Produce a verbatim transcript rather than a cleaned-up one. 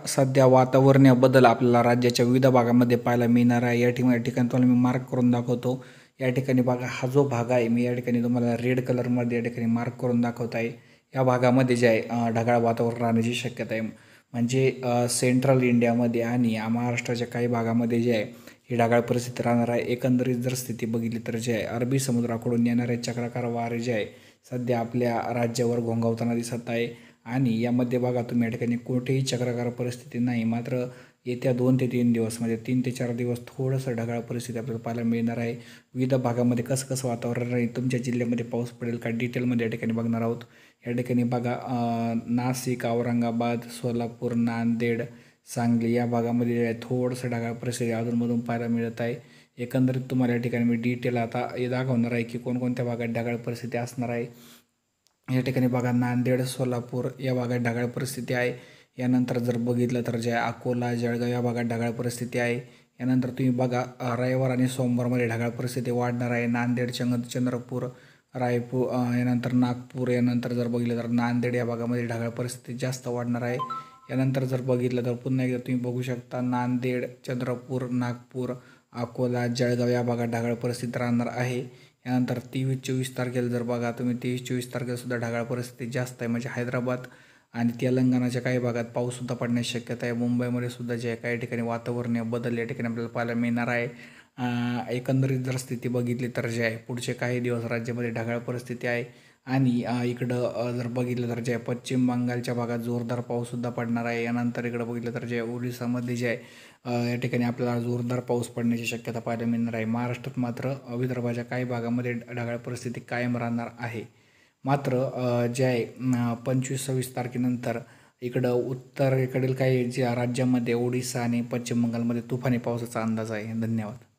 सध्या वातावरणीय बदल आपल्याला राज्याच्या विविध भागामध्ये पाहायला मिळणार आहे। या ठिकाणी या ठिकाणी तुम्हाला मी मार्क करून दाखवतो। या ठिकाणी बघा हा जो भाग आहे मी या ठिकाणी तुम्हाला रेड कलरमध्ये या ठिकाणी मार्क करून दाखवत आहे। या भागामध्ये जे आहे ढगाळ वातावरण राहण्याची शक्यता आहे। म्हणजे सेंट्रल इंडियामध्ये आणि महाराष्ट्राच्या काही भागामध्ये जे आहे ही ढगाळ परिस्थिती राहणार आहे। एकंदरीत जर स्थिती बघितली तर जे आहे अरबी समुद्राकडून येणारे चक्राकार वारे जे आहे सध्या आपल्या राज्यावर घोंघावताना दिसत आहे। आणि यामध्ये बघा तुम्ही या ठिकाणी कोणतीही चक्राकार परिस्थिती नाही, मात्र येत्या दोन ते तीन दिवस म्हणजे तीन ते चार दिवस थोडंसं ढगाळ परिस्थिती आपल्याला पाहायला मिळणार आहे। विविध भागामध्ये कसं कसं वातावरण राहील, तुमच्या जिल्ह्यामध्ये पाऊस पडेल का, डिटेलमध्ये या ठिकाणी बघणार आहोत। या ठिकाणी बघा नाशिक, औरंगाबाद, सोलापूर, नांदेड, सांगली या भागामध्ये थोडंसं ढगाळ परिस्थिती अधूनमधून पाहायला मिळत आहे। एकंदरीत तुम्हाला या ठिकाणी मी डिटेल आता हे दाखवणार आहे की कोणकोणत्या भागात ढगाळ परिस्थिती असणार आहे। या ठिकाणी बघा नांदेड, सोलापूर या भागात ढगाळ परिस्थिती आहे। यानंतर जर बघितलं तर जे अकोला, जळगाव या भागात ढगाळ परिस्थिती आहे। यानंतर तुम्ही बघा रविवार आणि सोमवारमध्ये ढगाळ परिस्थिती वाढणार आहे। नांदेड, चंद चंद्रपूर, रायपूर यानंतर नागपूर, यानंतर जर बघितलं तर नांदेड या भागामध्ये ढगाळ परिस्थिती जास्त वाढणार आहे। यानंतर जर बघितलं तर पुन्हा एकदा तुम्ही बघू शकता नांदेड, चंद्रपूर, नागपूर, अकोला, जळगाव या भागात ढगाळ परिस्थिती राहणार आहे। यानंतर तेवीस चोवीस तारखेला जर बघा तुम्ही तेवीस चोवीस तारखेला सुद्धा ढगाळ परिस्थिती जास्त आहे। म्हणजे हैदराबाद आणि तेलंगणाच्या काही भागात पाऊससुद्धा पडण्याची शक्यता आहे। मुंबईमध्ये सुद्धा जे काही ठिकाणी वातावरणीय बदल या ठिकाणी आपल्याला पाहायला मिळणार आहे। एकंदरीत जर स्थिती बघितली तर जे आहे पुढचे काही दिवस राज्यामध्ये ढगाळ परिस्थिती आहे। आणि इकडं जर बघितलं तर जे आहे पश्चिम बंगालच्या भागात जोरदार पाऊससुद्धा पडणार आहे। यानंतर इकडं बघितलं तर जे ओरिसामध्ये जे आहे या ठिकाणी आपल्याला जोरदार पाऊस पडण्याची शक्यता पाहायला मिळणार आहे। महाराष्ट्रात मात्र विदर्भाच्या काही भागामध्ये ढगाळ परिस्थिती कायम राहणार आहे। मात्र जे आहे पंचवीस सव्वीस तारखेनंतर इकडं उत्तरेकडील काही ज्या राज्यामध्ये ओडिसा आणि पश्चिम बंगालमध्ये तुफानी पावसाचा अंदाज आहे। धन्यवाद।